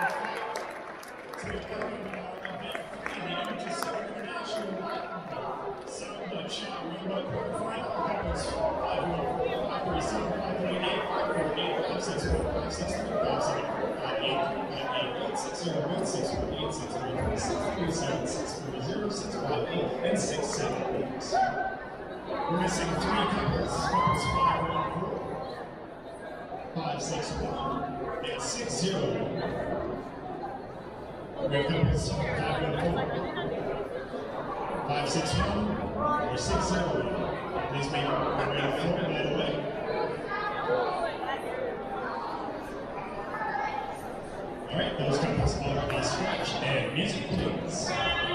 And 6, 7, 8. We're missing 3 couples. Couples 5, 1, 4. 5, 6, 1. And 6, 0. We have couples 5, 1, 4. 5, 6, 1. Or 6, 0. Please make your way to 4 by the way. Alright, those couples are on scratch. And music, please.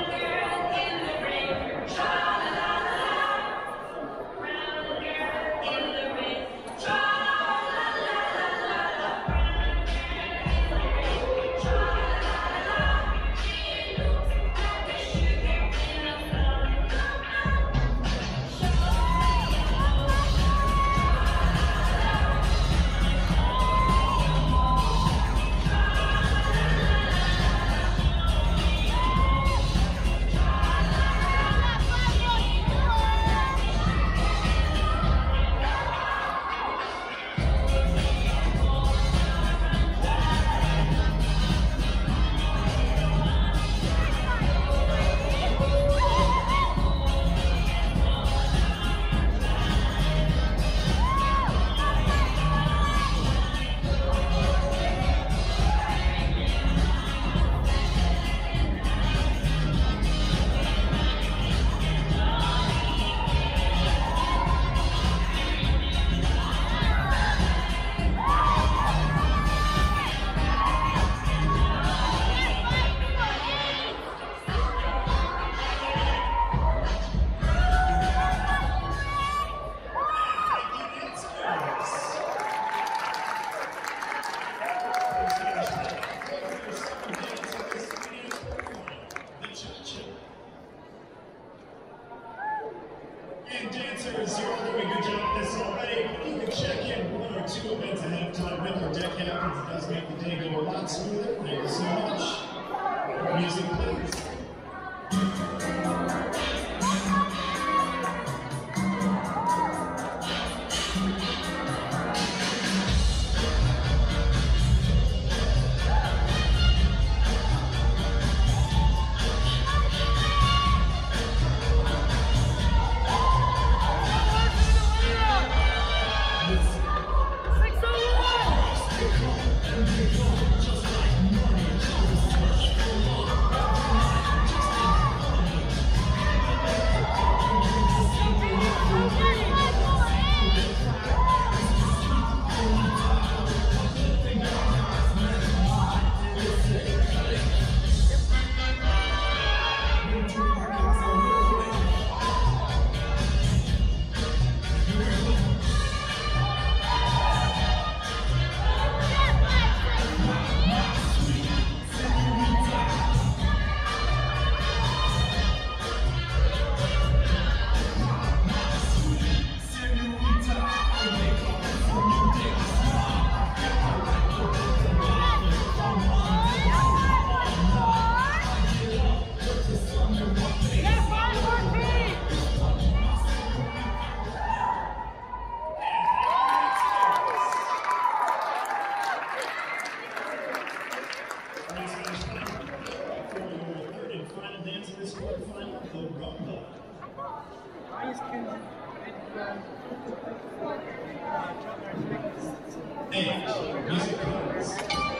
And dancers, you're all doing a good job at this already. You can check in 1 or 2 events ahead of time with our deck captains. It does make the day go a lot smoother. Thank you so much. Music, please. And music, please.